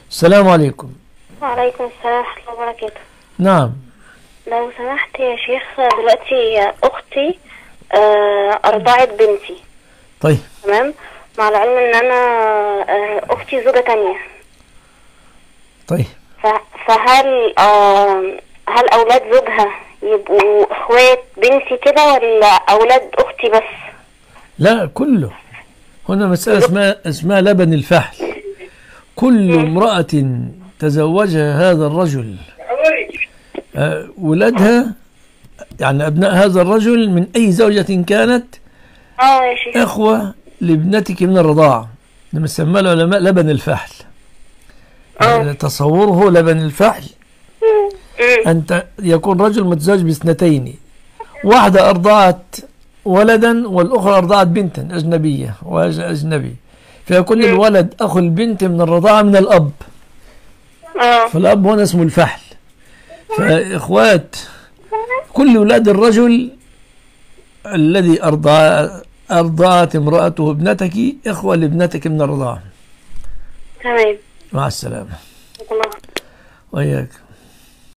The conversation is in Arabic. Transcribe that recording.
السلام عليكم. وعليكم السلام ورحمة الله وبركاته. نعم. لو سمحت يا شيخ، دلوقتي أختي أرضعت بنتي. طيب. تمام. مع العلم إن أنا أختي زوجة تانية. طيب. فهل هل أولاد زوجها يبقوا إخوات بنتي كده، ولا أولاد أختي بس؟ لا، كله. هنا مسألة اسمها لبن الفحل. كل امرأة تزوجها هذا الرجل ولدها، يعني أبناء هذا الرجل من أي زوجة كانت، يا شيخ، إخوة لابنتك من الرضاعة. لما سمى العلماء لبن الفحل. تصوره لبن الفحل أنت يكون رجل متزوج باثنتين، واحدة أرضعت ولدا والأخرى أرضعت بنتا أجنبية وأجنبي، فيكون الولد أخو البنت من الرضاعة من الأب. فالأب هنا اسمه الفحل. فإخوات كل أولاد الرجل الذي أرضعت امرأته ابنتك إخوة لابنتك من الرضاعة. تمام. مع السلامة. الله. وإياك.